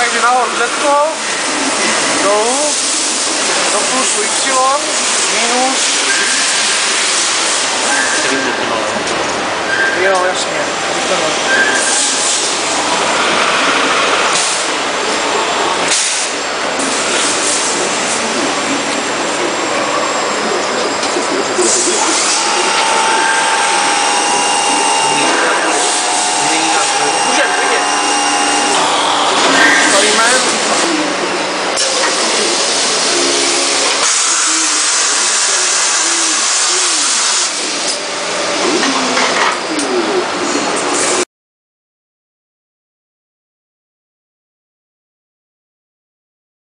někdy nahoru Z, dolů, do plusu Y, minus. Jo, jasně.